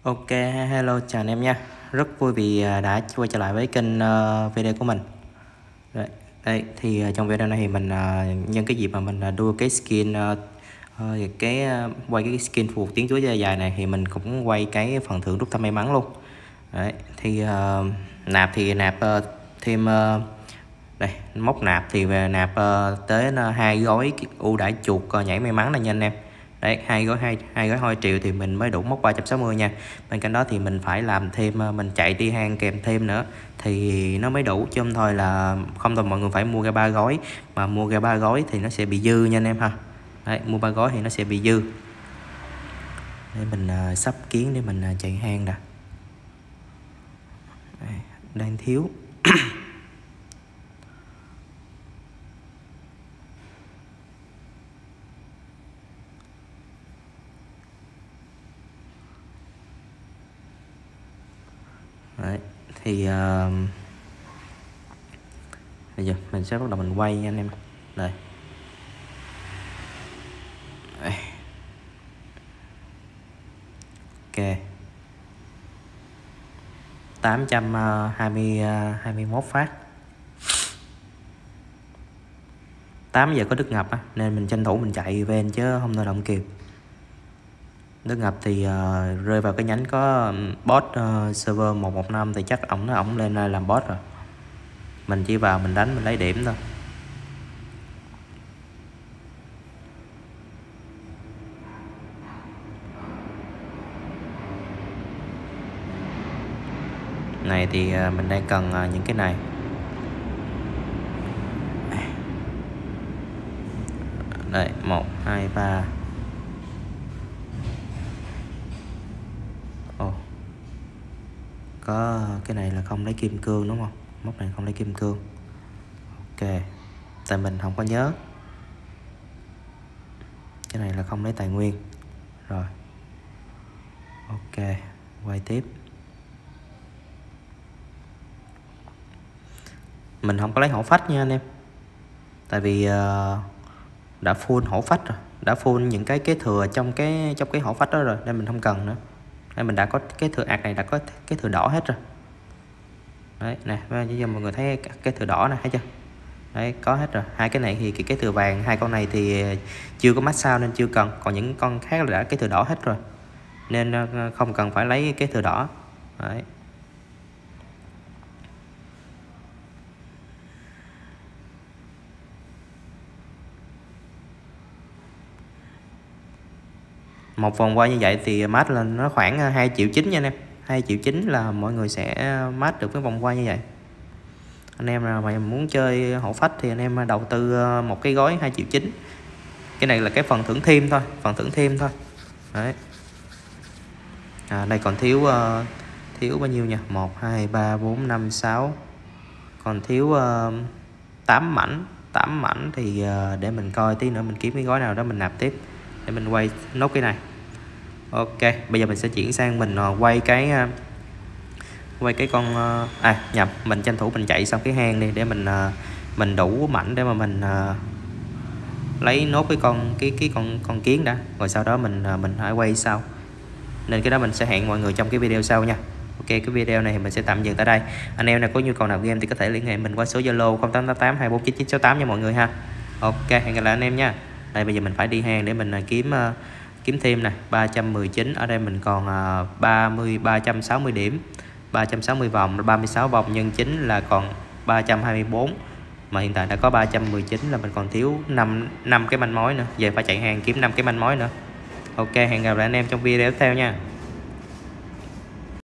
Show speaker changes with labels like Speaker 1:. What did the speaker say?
Speaker 1: Ok, hello chào anh em nha. Rất vui vì đã quay trở lại với kênh video của mình. Đây thì trong video này thì mình nhân cái dịp mà mình đua cái skin quay cái skin phục tiếng Chúa dài dài này thì mình cũng quay cái phần thưởng rút thăm may mắn luôn. Đấy, thì nạp thêm đây móc nạp thì về nạp tới 2 gói ưu đãi chuột nhảy may mắn này nha anh em. Đấy, hai gói 2 triệu thì mình mới đủ mốc 360 nha. Bên cạnh đó thì mình phải làm thêm, mình chạy đi hang kèm thêm nữa thì nó mới đủ, chứ không thôi là không thôi mọi người phải mua ra 3 gói, mà mua ra 3 gói thì nó sẽ bị dư nha anh em ha. Đấy, mua 3 gói thì nó sẽ bị dư. Để mình sắp kiến để mình chạy hang đã. Đây, đang thiếu. Đấy, thì bây giờ mình sẽ bắt đầu mình quay nha anh em. Đây. Đây. Ok. 821 phát. 8 giờ có Đức Ngập á, nên mình tranh thủ mình chạy ven chứ không thôi động kịp. Đức Ngập thì rơi vào cái nhánh có boss server 115 thì chắc ổng lên làm boss rồi. Mình chỉ vào mình đánh mình lấy điểm thôi. Này thì mình đang cần những cái này. Đây, 1 2 3. Có cái này là không lấy kim cương đúng không? Móc này không lấy kim cương. Ok. Tại mình không có nhớ. Cái này là không lấy tài nguyên. Rồi. Ok, quay tiếp. Mình không có lấy hổ phách nha anh em. Tại vì đã full hổ phách rồi, đã full những cái kế thừa trong cái hổ phách đó rồi nên mình không cần nữa. Nên mình đã có cái thừa ạc này, đã có cái thừa đỏ hết rồi. Đấy nè, bây giờ mọi người thấy cái thừa đỏ này thấy chưa? Đấy, có hết rồi. Hai cái này thì cái thừa vàng, hai con này thì chưa có max sao nên chưa cần, còn những con khác là đã cái thừa đỏ hết rồi nên không cần phải lấy cái thừa đỏ. Đấy. Một vòng quay như vậy thì mát lên nó khoảng 2,9 triệu nha anh em. 2,9 triệu là mọi người sẽ mát được cái vòng quay như vậy. Anh em nào mà muốn chơi hổ phách thì anh em đầu tư một cái gói 2,9 triệu. Cái này là cái phần thưởng thêm thôi, phần thưởng thêm thôi. Đấy. Đây còn thiếu bao nhiêu nha? 1 2 3 4 5 6. Còn thiếu 8 mảnh. 8 mảnh thì để mình coi tí nữa mình kiếm cái gói nào đó mình nạp tiếp để mình quay nốt cái này. Ok, bây giờ mình sẽ chuyển sang mình quay cái con nhầm, mình tranh thủ mình chạy xong cái hang đi để mình đủ mảnh để mà mình lấy nốt cái con kiến đã, rồi sau đó mình hãy quay sau. Nên cái đó mình sẽ hẹn mọi người trong cái video sau nha. Ok, cái video này thì mình sẽ tạm dừng tại đây. Anh em nào có nhu cầu nào game thì có thể liên hệ mình qua số Zalo 0888 249 968 nha mọi người ha. Ok, hẹn gặp lại anh em nha. Đây bây giờ mình phải đi hang để mình kiếm thêm nè, 319, ở đây mình còn 360 điểm, 360 vòng, 36 vòng nhân 9 là còn 324, mà hiện tại đã có 319 là mình còn thiếu 5 cái manh mối nữa, giờ phải chạy hàng kiếm 5 cái manh mối nữa. Ok, hẹn gặp lại anh em trong video tiếp theo nha.